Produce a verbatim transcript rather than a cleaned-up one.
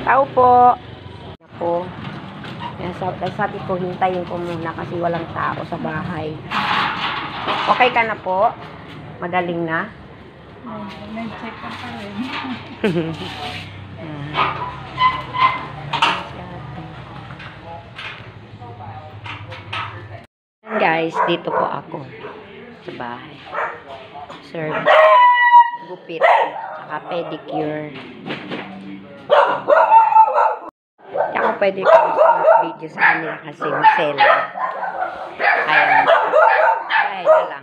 Tao po. Ako. Yan, sabi ko, hintayin ko muna kasi walang tao sa bahay. Okay ka na po? Magaling na? Nag-check up pa rin. Guys, dito po ako sa bahay. Serve. Gupit. Saka pedicure. Hindi ako pwede ko sa video sa kanila kasi masela. Ayan. Ayan na lang.